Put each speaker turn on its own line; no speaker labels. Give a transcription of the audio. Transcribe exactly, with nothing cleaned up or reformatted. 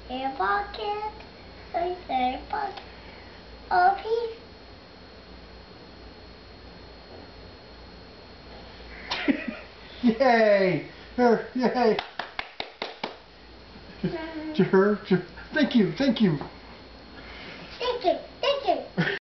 a bucket, a a bucket of peas.
Yay! Her, yay! To her, to, thank you, thank you.
Thank you, thank you.